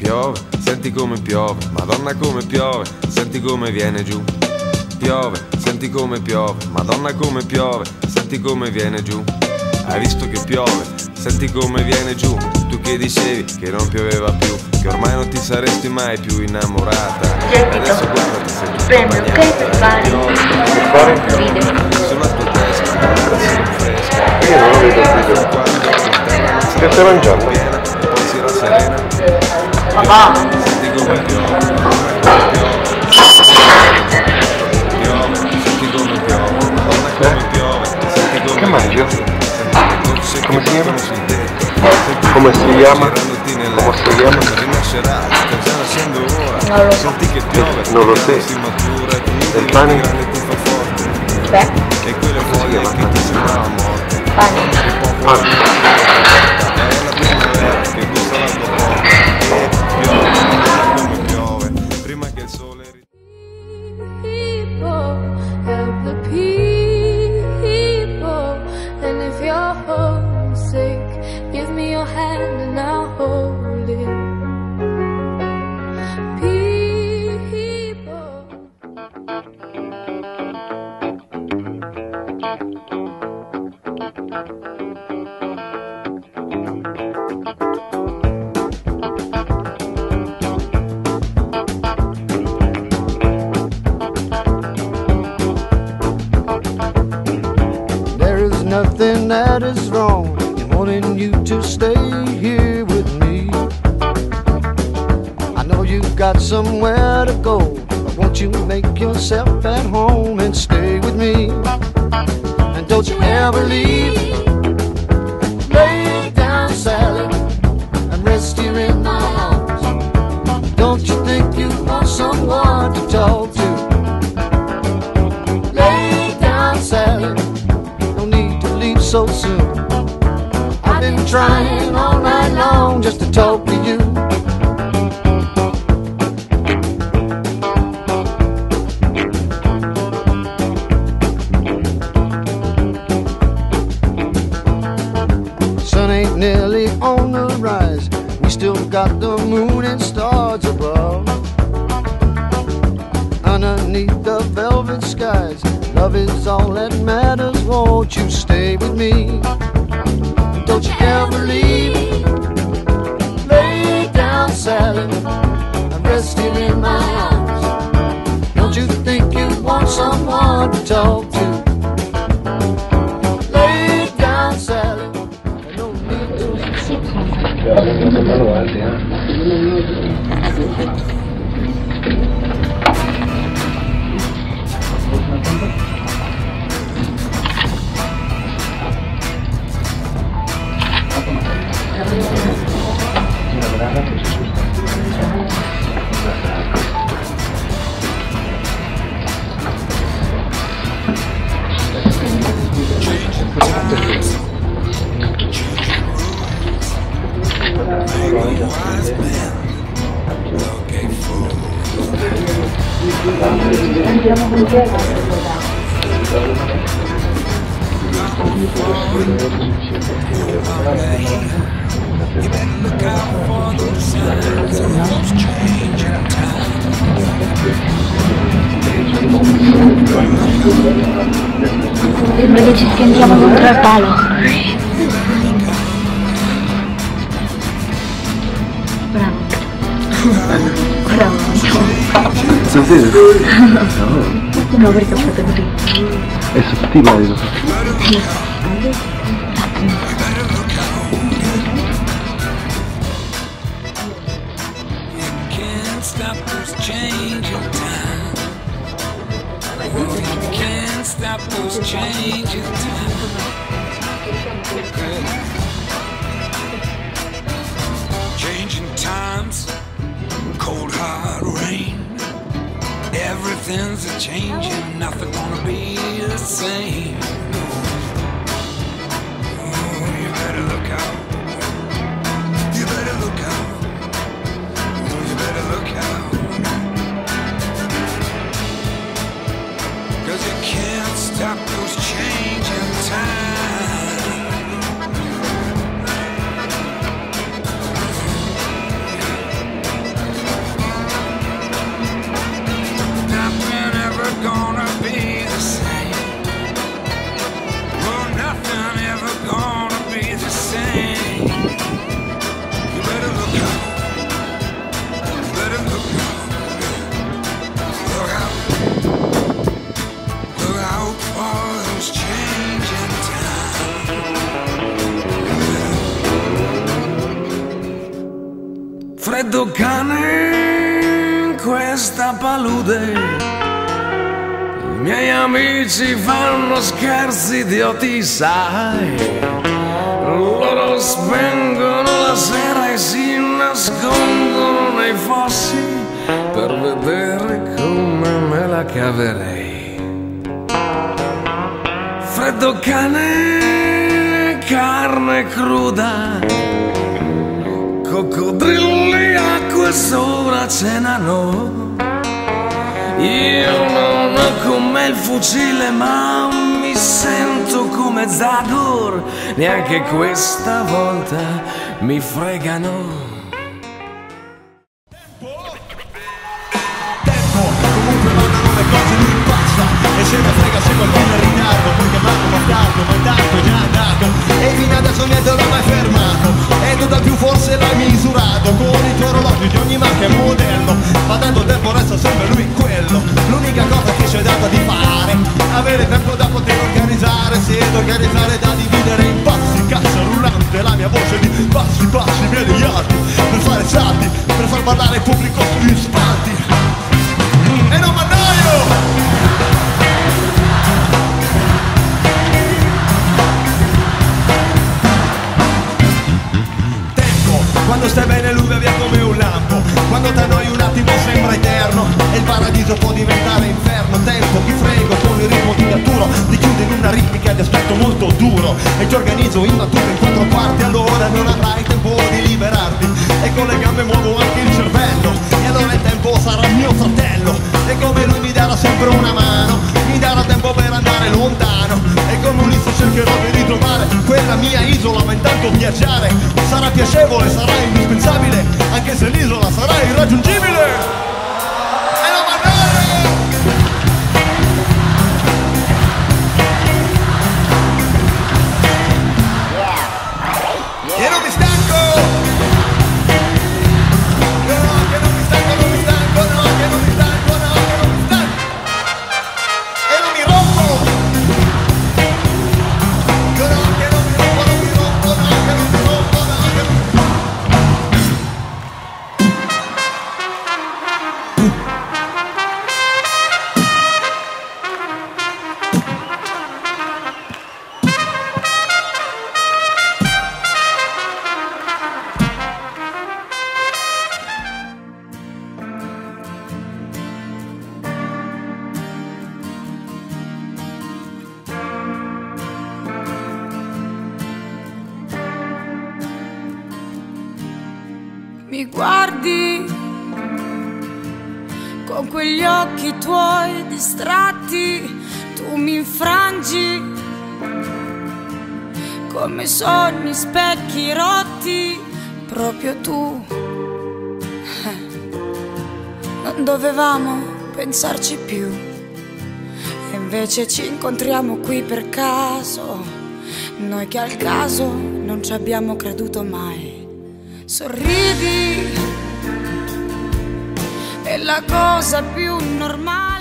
Piove, senti come piove, Madonna come piove, senti come viene giù. Piove, senti come piove, Madonna come piove, senti come viene giù. Hai visto che piove, senti come viene giù. Tu che dicevi che non pioveva più, che ormai non ti saresti mai più innamorata. Adesso guardati, sei tutta premi ok per fare video sulla tua testa, fresca. Io non ho vedo il video. Che stai mangiando? Piena, poi si rasserena. papà. Senti come piove, senti come piove, Madonna come piove, senti come che mangi? come si chiama? Come si chiama? Come si chiama? Non lo so. Non lo sai. Il pane? Beh, E quelle foglie che ti sembrava morte. pane. Pane. È la primavera che gusta la tua porta. Piove, come piove, prima che il sole People, help the people. And if you're homesick, give me your hand and I'll hold it. People. There is nothing that is wrong in wanting you to stay here with me. I know you've got somewhere to go, but won't you make yourself at home and stay with me? And don't you ever leave. Lay down, Sally, and rest here in my arms. Don't you think you want someone to talk to? Lay down, Sally, no need to leave so soon. I've been trying all night long just to talk to you. Sun ain't nearly on the rise. We still got the moon and stars above. Underneath the velvet skies, love is all that matters. Won't you stay with me? Don't you ever leave. Lay down, Sally, and rest here in my arms. Don't you think you want someone to talk to? Lay down, Sally, and no need to leave. Sembra che ci schiantiamo contro il palo. Bravo. Bravo. Davvero? No, perché ho fatto così. È sottile lo fa. Can't stop those changing times. Can't stop those changing times. Changing times, cold hard rain. Everything's a changing, nothing gonna be the same. Oh, you better look out. You better look out. Oh, you better look out. 'Cause you can't stop those changing times. freddo cane in questa palude. I miei amici fanno scherzi idioti, sai. Loro spengono la sera e si nascondono nei fossi per vedere come me la caverei. Freddo cane, carne cruda, coccodrilli, acqua sopra cenano. Io non ho con me il fucile, ma mi sento come Zagor. Neanche questa volta mi fregano. Comunque mandano le cose, lui passa e se ne frega se qualcuno è in ritardo, perché manco bastardo, ma intanto è già andato e fino adesso niente l'ho mai fermato e tutt'al più forse l'hai misurato con i tuoi orologi di ogni marca e modello, ma tanto tempo resta sempre lui quello. L'unica cosa che ci è data di fare, avere tempo da poter organizzare, se da organizzare da dividere in passi, cassa rullante, la mia voce di passi, miliardi, per fare salti, per far parlare il pubblico sugli spalti. E non mandaio! Tempo, quando stai bene lui va via come un lampo, quando t'annoi un attimo sembra eterno e il paradiso può diventare inferno. Tempo, ti frego con il ritmo di Arturo, ti chiudo in una ritmica di aspetto molto duro e ti organizzo in battuta in 4 quarti, allora non avrai tempo di liberarti e con le gambe muovo anche il cervello e allora il tempo sarà mio fratello e come lui mi darà sempre una mano, mi darà tempo per andare lontano e come Ulisse cercherò di ritrovare quella mia isola, ma intanto viaggiare sarà piacevole, sarà indispensabile, anche se l'isola sarà irraggiungibile. E non mi stanco, no, che non mi stanco, non mi stanco, no, che non mi stanco, no, che non mi stanco, e non mi rompo, no, che non mi rompo, non mi rompo, no, che non mi rompo, no, che non mi rompo. Mi guardi con quegli occhi tuoi distratti, tu mi infrangi come sogni, specchi rotti, proprio tu. Non dovevamo pensarci più e invece ci incontriamo qui per caso, noi che al caso non ci abbiamo creduto mai. Sorridi, è la cosa più normale.